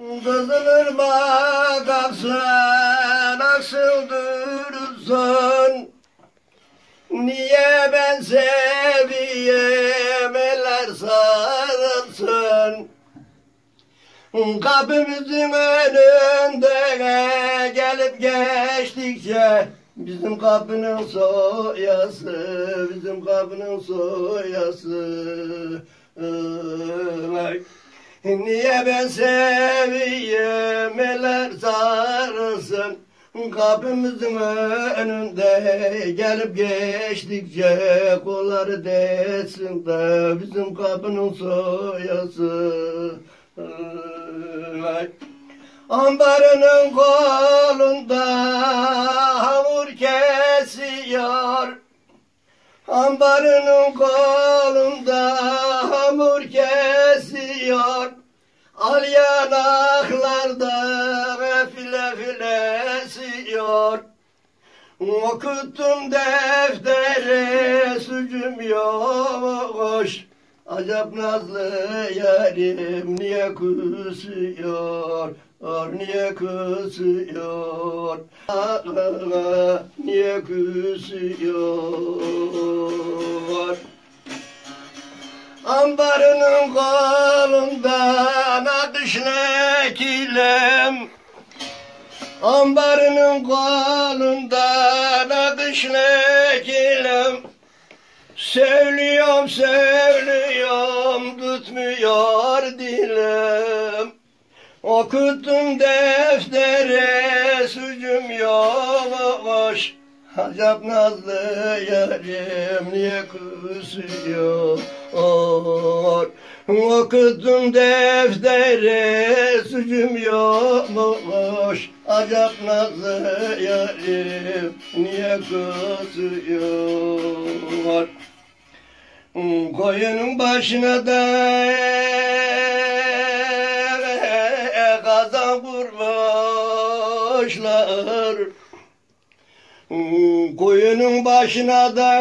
Kızılırmak aksın, nasıl durursun? Niye ben seviyem, eller sarılsın? Kapımızın önünde gelip geçtikçe bizim kapının soyası, bizim kapının soyası. Niye ben seviyem, eller sarılsın? Kapımızın önünde gelip geçtikçe kolları desin de bizim kapının soyası. Ambarının kolunda hamur kesiyor, ambarının kolunda hamur kesiyor. Al yanaklarda file file esiyor. Okuttum defteri, sucum yokmuş. Acap nazlı yarim niye küsüyor? Niye küsüyor? Niye küsüyor? Ambarının kolundan akışlı kilem, ambarının kolundan akışlı kilem. Söylüyorum söylüyorum tutmuyor dilim. Okuttum deftere, sucum yokmuş. Acap nazlı yarim niye küsüyor? Okuttum deftere, sucum yokmuş. Acap nazlı yarim niye küsüyor? Koyunun başına da kazan kurmuşlar. Koyunun başına da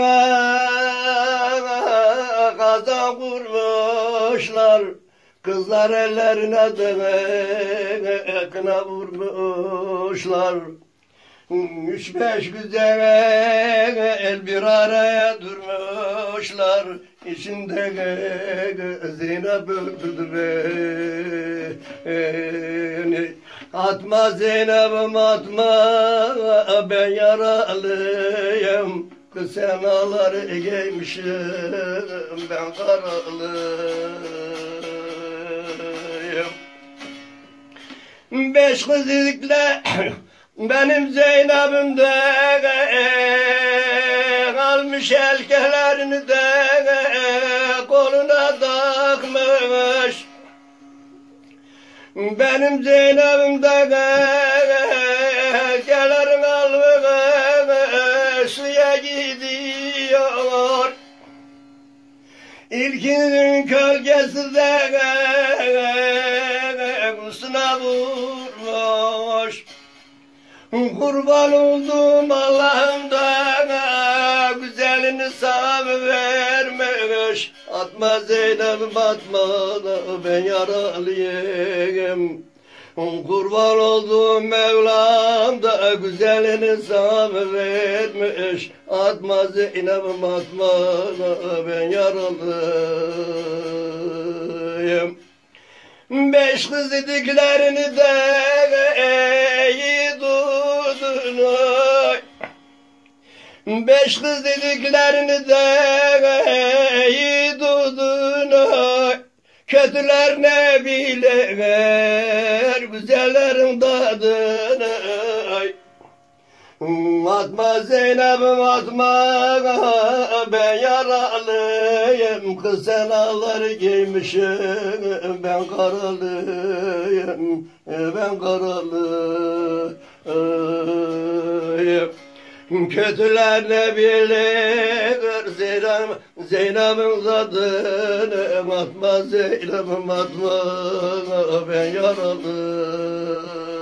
kazan kurmuşlar. Kızlar ellerine de kına vurmuşlar. 3-5 güzel bir araya durmuşlar. İçinde Zeynep öldürdü beni. Atma Zeynep'im atma, ben yaralıyım. Kız sen ağları giymişim, ben karalıyım. 5 kız dedikle benim Zeynep'im de almış elkelerini de koluna takmış. Benim Zeynep'im de elkelerini almış, suya gidiyor. İlkinin kölgesi de kusuna vurmuş. Kurban oldum Allah'ım da güzelini sana vermiş. Atma Zeynep'im atma da ben yaralıyım. Kurban oldum Mevlam da güzelini sana vermiş. Atma Zeynep'im atma da ben yaralıyım. 5 kız dediklerini de iyi dudun oy. 5 kız dediklerini de iyi dudun oy. Kötüler ne bilir güzellerin tadını oy. Atma Zeynep'im atma, ben yaralıyım. Kız sen ağları giymişim, ben karalıyım, ben karalıyım. Kötüler ne bilir Zeynep'in tadını. Atma Zeynep'im atma, ben yaralıyım.